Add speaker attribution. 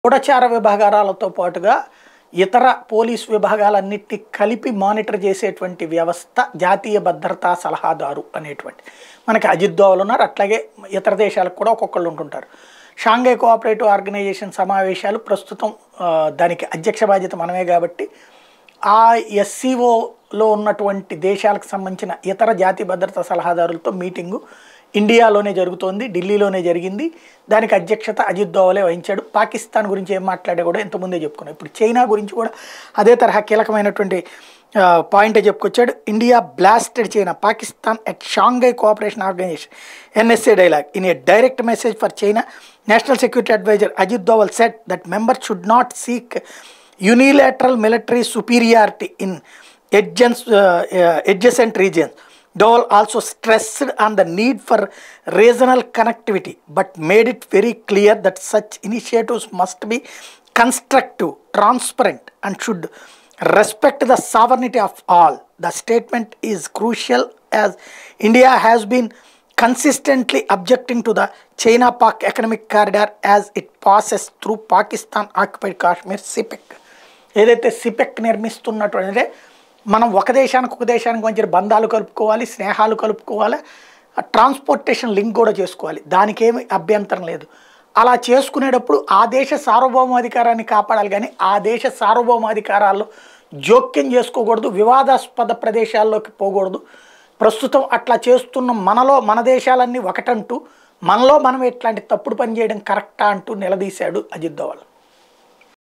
Speaker 1: గూఢచార విభాగాలతో పాటుగా ఇతర పోలీస్ విభాగాలన్నిటిని కలిపి మానిటర్ చేసేటువంటి వ్యవస్థ జాతీయ భద్రతా సలహాదారు అనేటువంటి మనకి అజిత్ దోవల్ ఉన్నారు. అట్లాగే ఇతర దేశాలకు కూడా ఒక్కొక్కళ్ళు ఉంటుంటారు. షాంఘై కోఆపరేటివ్ ఆర్గనైజేషన్ సమావేశాలు ప్రస్తుతం దానికి అధ్యక్ష బాధ్యత మనమే కాబట్టి ఆ ఎస్సీఓలో ఉన్నటువంటి దేశాలకు సంబంధించిన ఇతర జాతీయ భద్రతా సలహాదారులతో మీటింగు ఇండియాలోనే జరుగుతోంది, ఢిల్లీలోనే జరిగింది. దానికి అధ్యక్షత అజిత్ దోవలే వహించాడు. పాకిస్తాన్ గురించి ఏం మాట్లాడే కూడా ఇంతకుముందే చెప్పుకున్నాం. ఇప్పుడు చైనా గురించి కూడా అదే తరహా కీలకమైనటువంటి పాయింటే చెప్పుకొచ్చాడు. India blasted China, Pakistan at Shanghai cooperation organisation NSA dialogue. In a direct message for China, national security adviser Ajit Doval said that members should not seek unilateral military superiority in adjacent regions. Doval also stressed on the need for regional connectivity, but made it very clear that such initiatives must be constructive, transparent, and should respect the sovereignty of all. The statement is crucial as India has been consistently objecting to the China-Pak economic corridor as it passes through Pakistan-occupied Kashmir CPEC. ఏదైతే సిపెక్ నిర్మిస్తున్నటువంటి మనం ఒక దేశానికి మంచి బంధాలు కలుపుకోవాలి, స్నేహాలు కలుపుకోవాలి, transportation link కూడా చేసుకోవాలి. దానికి ఏమి అభ్యంతరం లేదు. అలా చేసుకునేటప్పుడు ఆ దేశ సార్వభౌమాధికారాన్ని కాపాడాలి, కానీ ఆ దేశ సార్వభౌమాధికారాల్లో జోక్యం చేసుకోకూడదు, వివాదాస్పద ప్రదేశాల్లోకి పోకూడదు. ప్రస్తుతం అట్లా చేస్తున్న మన దేశాలన్నీ ఒకటంటూ మనలో మనం ఎట్లాంటి తప్పుడు పని చేయడం కరెక్టా అంటూ నిలదీశాడు అజిత్ దోవల్.